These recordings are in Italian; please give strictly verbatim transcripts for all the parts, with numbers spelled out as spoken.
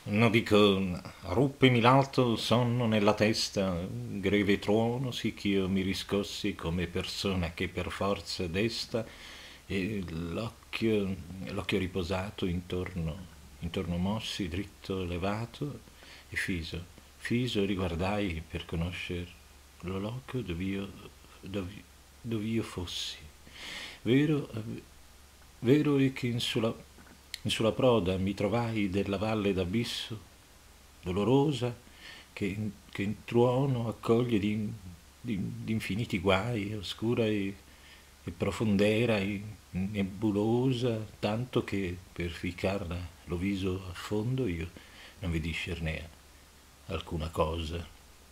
No dico, ruppemi l'alto sonno nella testa, greve tuono, sì ch'io mi riscossi come persona che per forza desta, e l'occhio, l'occhio riposato intorno, intorno mossi, dritto levato, e fiso, fiso riguardai per conoscer lo loco dov'io, dov- dov'io fossi. Vero, vero è che in sulla, in sulla proda mi trovai della valle d'abisso, dolorosa, che, in- che in tuono accoglie di, di- di infiniti guai, oscura e, e profondera e nebulosa, tanto che per ficcarla lo viso a fondo io non vi discernea alcuna cosa.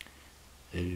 E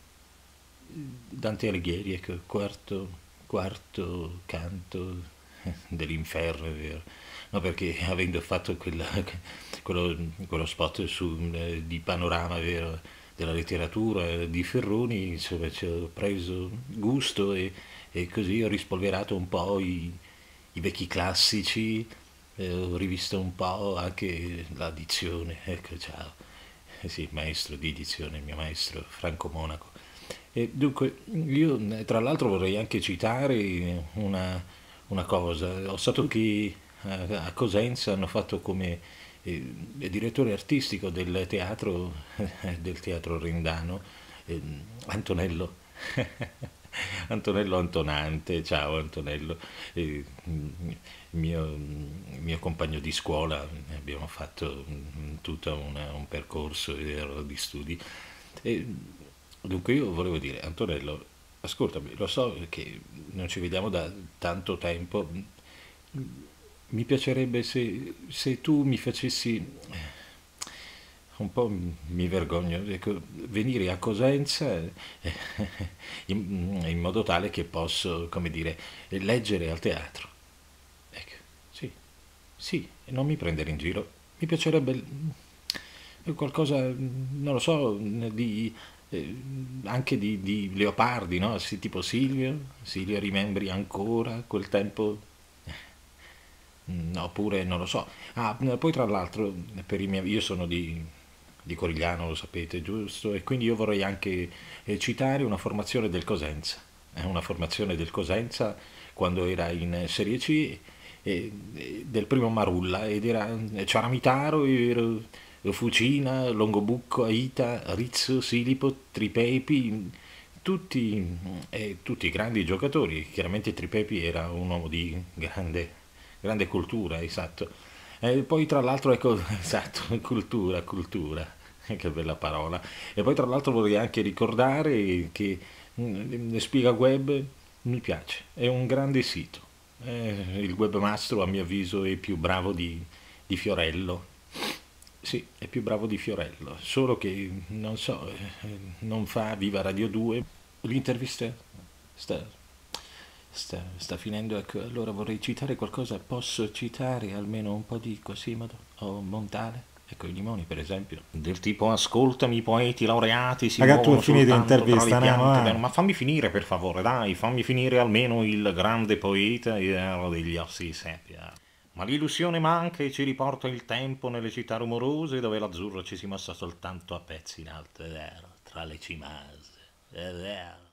Dante Alighieri, ecco, quarto, quarto canto dell'inferno, è vero. No, perché avendo fatto quella, quello, quello spot su, eh, di panorama, è vero, della letteratura eh, di Ferroni, insomma, ci ho preso gusto e, e così ho rispolverato un po' i, i vecchi classici, eh, ho rivisto un po' anche la dizione, ecco, ciao. Eh sì, maestro di dizione, il mio maestro Franco Monaco. E dunque, io eh, tra l'altro vorrei anche citare una, una cosa. Ho saputo che eh, a Cosenza hanno fatto come eh, direttore artistico del teatro, eh, del teatro Rendano, eh, Antonello. Antonello Antonante, ciao Antonello, eh, il mio, il mio compagno di scuola, abbiamo fatto mm, tutto una- un percorso eh, di studi. E dunque io volevo dire, Antonello, ascoltami, lo so che non ci vediamo da tanto tempo, mi piacerebbe se, se tu mi facessi, un po' mi vergogno, ecco, venire a Cosenza eh, in, in modo tale che posso, come dire, leggere al teatro. Ecco, sì, sì, non mi prendere in giro. Mi piacerebbe qualcosa, non lo so, di, eh, anche di, di Leopardi, no? Sì, tipo Silvio, Silvio rimembri ancora quel tempo. Mm, oppure non lo so. Ah, poi tra l'altro, per i miei, io sono di, di Corigliano, lo sapete, giusto? E quindi io vorrei anche eh, citare una formazione del Cosenza. È una formazione del Cosenza quando era in Serie C eh, eh, del primo Marulla ed era eh, Ciaramitaro, era Fucina, Longobucco, Aita, Rizzo, Silipo, Tripepi, tutti, eh, tutti grandi giocatori. Chiaramente Tripepi era un uomo di grande, grande cultura, esatto. E poi tra l'altro, ecco, esatto, cultura, cultura, che bella parola. E poi tra l'altro vorrei anche ricordare che mm, Spiga Web mi piace, è un grande sito. Eh, il webmastro a mio avviso è più bravo di, di Fiorello. Sì, è più bravo di Fiorello, solo che non so, eh, non fa Viva Radio due. L'intervista sta, sta, sta finendo, ecco, allora vorrei citare qualcosa, posso citare almeno un po' di Cosimodo o Montale? Ecco, i limoni per esempio. Del tipo, ascoltami, i poeti laureati si Raga, tu hai muovono finito soltanto tra le l'intervista, Nano, piante. eh? Beh, ma fammi finire per favore, dai, fammi finire almeno il grande poeta eh, degli ossi seppia. Ma l'illusione manca e ci riporta il tempo nelle città rumorose dove l'azzurro ci si mossa soltanto a pezzi in alto, è vero, tra le cimase, è vero.